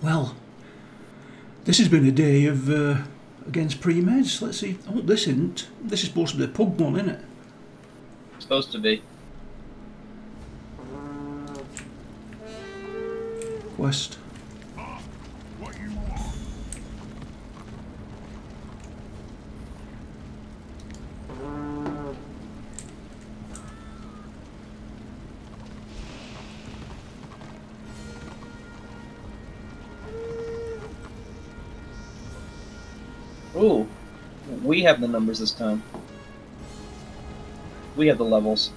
Well, this has been a day of against pre-meds. Let's see. Oh, this isn't. This is supposed to be a pub one, isn't it? Supposed to be. Quest. Ooh, we have the numbers this time. We have the levels.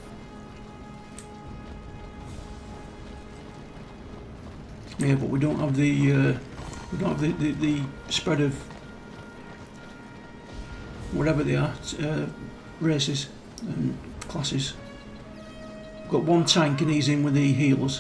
Yeah, but we don't have the the spread of whatever they are, races and classes. We've got one tank and he's in with the healers.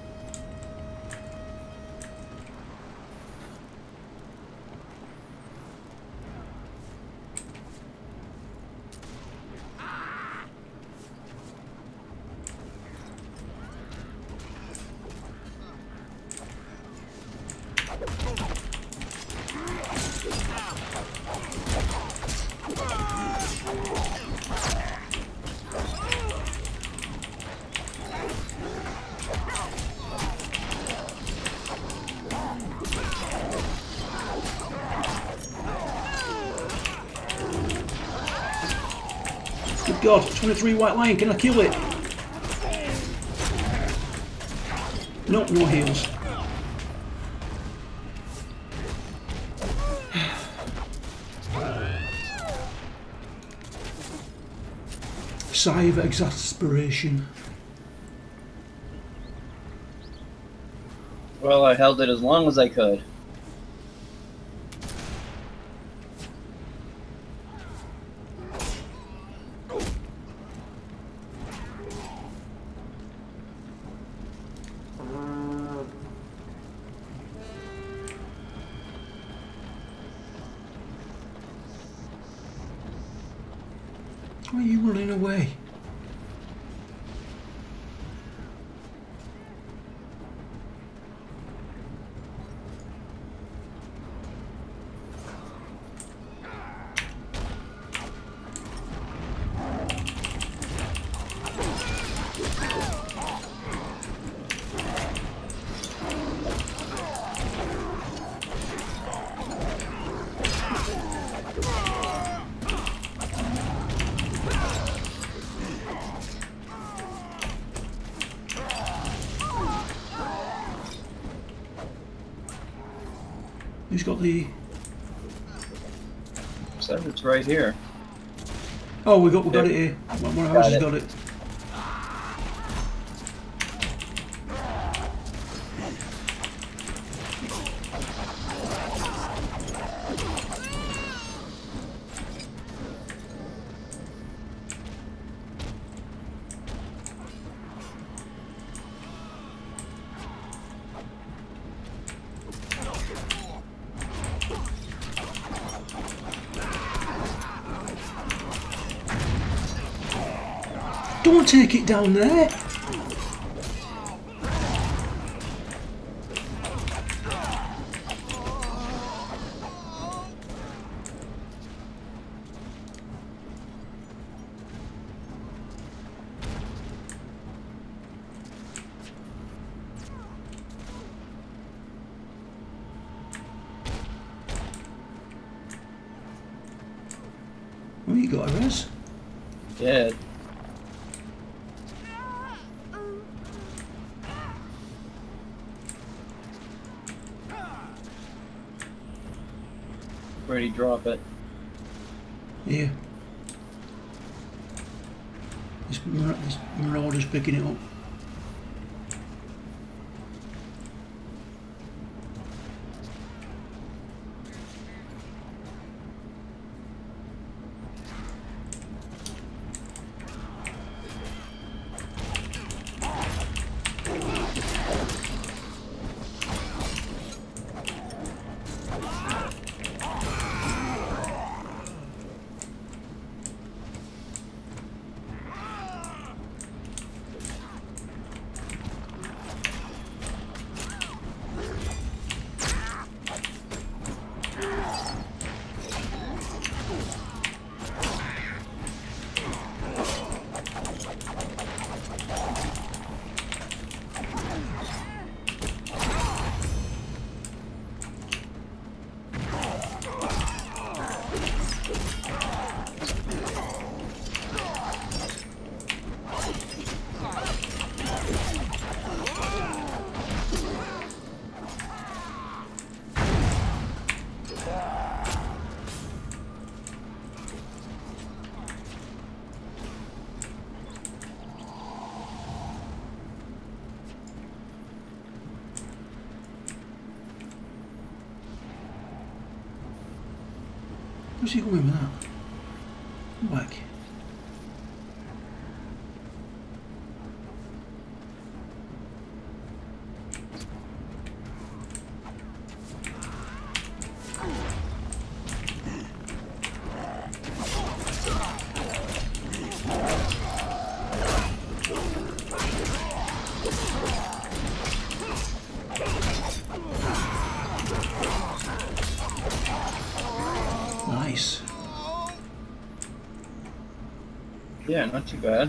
Good God, 23 white lion, can I kill it? Nope, no heals. Sigh of exasperation. Well, I held it as long as I could. Why are you running away? Who's got the... Said it's right here. Oh, we got it here. One of us has got it. Don't take it down there! Oh, you got a res? Yeah. Where'd he drop it? Here. This marauder's picking it up. Where's he going with that? Whack. Nice. Yeah, not too bad.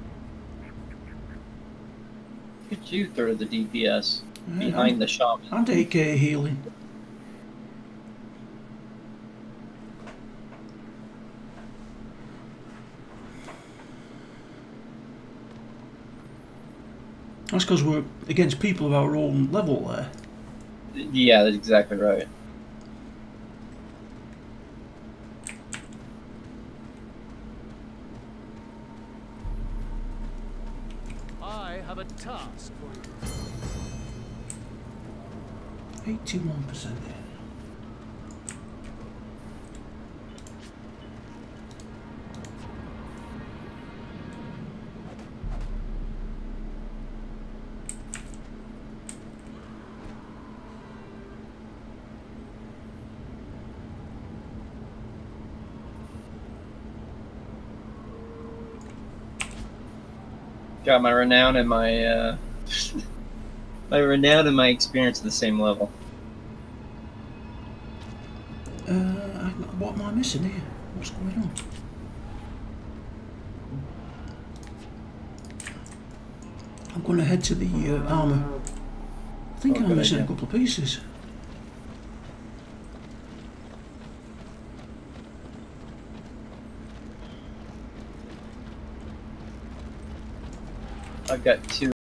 Look at you throw the DPS behind the shaman. And 8k healing. That's because we're against people of our own level there. Yeah, that's exactly right. I have a task for you. 81%. Got my renown and my my renown and my experience at the same level. What am I missing here? What's going on? I'm going to head to the armour. I think I'm missing a couple of pieces. I've got 2